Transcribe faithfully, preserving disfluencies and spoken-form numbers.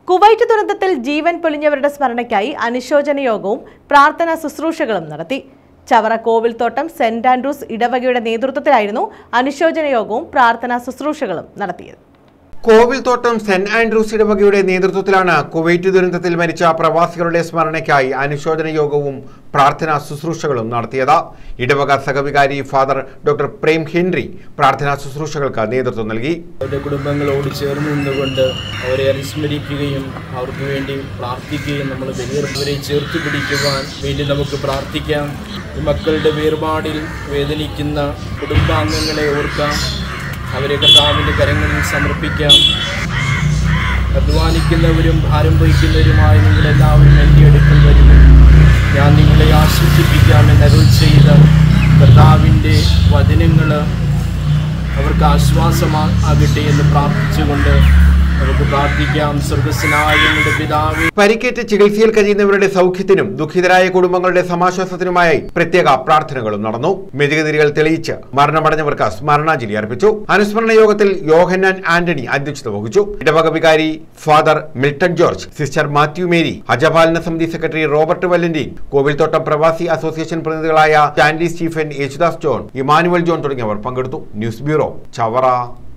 Kuwait ദുരന്തത്തിൽ ജീവൻ പൊലിഞ്ഞവരുടെ സ്മരണയ്ക്കായി അനുശോചന യോഗവും പ്രാർത്ഥനാ ശുശ്രൂഷകളും നടത്തി. ചവറ കോവിൽത്തോട്ടം സെന്റ് ആൻഡ്രൂസ് ഇടവകയുടെ നേതൃത്വത്തിലായിരുന്നു അനുശോചന യോഗവും പ്രാർത്ഥനാ ശുശ്രൂഷകളും നടത്തിയത്. കോവിൽത്തോട്ടം സെന്റ് ആൻഡ്രൂസ് ഇടവകയുടെ നേതൃത്വത്തിലാണ് കുവൈറ്റ് ദുരന്തത്തിൽ മരിച്ച പ്രവാസികളുടെ സ്മരണയ്ക്കായി അനുശോചന യോഗവും പ്രാർത്ഥനാ ശുശ്രൂഷകളും നടത്തിയത്. ഇടവക സഹവികാരി ഫാദർ ഡോക്ടർ പ്രേം ഹെൻറി പ്രാർത്ഥനാ ശുശ്രൂഷകൾക്ക് നേതൃത്വം നൽകി. അവരുടെ കുടുംബങ്ങളോട് ചേർന്ന് നിന്നുകൊണ്ട് അവരെ അനുസ്മരിക്കുകയും അവർക്ക് വേണ്ടി പ്രാർത്ഥിക്കുകയും നമ്മൾ വലിയവരെ ചേർത്ത് പിടിക്കുവാൻ വേണ്ടി നമുക്ക് പ്രാർത്ഥിക്കാം. മക്കളുടെ വേർപാടിൽ വേദനിക്കുന്ന കുടുംബാംഗങ്ങളെ ഓർക്കാം, അവരെ കർത്താവിൻ്റെ കരങ്ങളിൽ സമർപ്പിക്കാം. അധ്വാനിക്കുന്നവരും ഭാരം വഹിക്കുന്നവരുമായ നിങ്ങളെല്ലാവരും എൻ്റെ അടുക്കൽ വരുന്നു, ഞാൻ നിങ്ങളെ ആശ്വസിപ്പിക്കാമെന്ന് അരുൾ ചെയ്ത കർത്താവിൻ്റെ വചനങ്ങൾ അവർക്ക് ആശ്വാസമാകട്ടെ എന്ന് പ്രാർത്ഥിച്ചുകൊണ്ട് നമുക്ക് പ്രാർത്ഥിക്കാം. സ്വർഗ്ഗസ്ഥനായ ഞങ്ങളുടെ പിതാവേ, പരിക്കേറ്റ് ചികിത്സയിൽ കഴിയുന്നവരുടെ സൗഖ്യത്തിനും ദുഃഖിതരായ കുടുംബങ്ങളുടെ സമാശ്വാസത്തിനുമായി പ്രത്യേക പ്രാർത്ഥനകളും നടന്നു. മെഴുകുതിരികൾ തെളിയിച്ച് മരണമടഞ്ഞവർക്ക് സ്മരണാഞ്ജലി അർപ്പിച്ചു. അനുസ്മരണ യോഗത്തിൽ യോഹന്നാൻ ആന്റണി അധ്യക്ഷത വഹിച്ചു. ഇടവക വികാരി father Milton George, sister Matthew Mary, അജപാലന സമിതി സെക്രട്ടറി റോബർട്ട് വല്ലന്റീൻ, കോവിൽത്തോട്ടം പ്രവാസി അസോസിയേഷൻ പ്രതിനിധികളായ Stanley Stephen, Yesudas John, Emmanuel John തുടങ്ങിയവർ പങ്കെടുത്തു. News bureau, Chavara.